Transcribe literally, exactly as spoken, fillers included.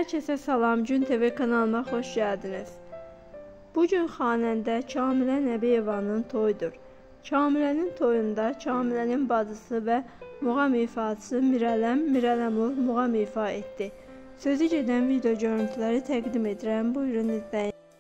Herkese salam, Gün T V kanalıma xoş gəldiniz. Bugün xanəndə Kamilə Nəbiyevanın toyudur. Kamilənin toyunda Kamilənin bacısı və muğam ifaçısı Mirələm Mirələmov muğam ifa etdi. Sözü gedən video görüntüləri təqdim edirəm, buyurun izləyin.